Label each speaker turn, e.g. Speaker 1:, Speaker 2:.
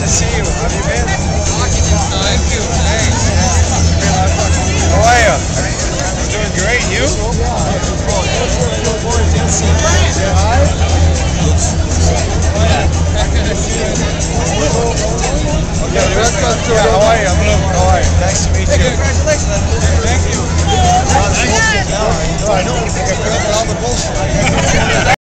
Speaker 1: to see you. How have you been?
Speaker 2: Thank you. Thanks.
Speaker 1: How are you? I'm doing great. You? Yeah, how are you? I'm Luke. How are you? Nice to meet you.
Speaker 2: Congratulations.
Speaker 1: Thank you.
Speaker 2: Nice.
Speaker 1: I know. I picked up all the bullshit.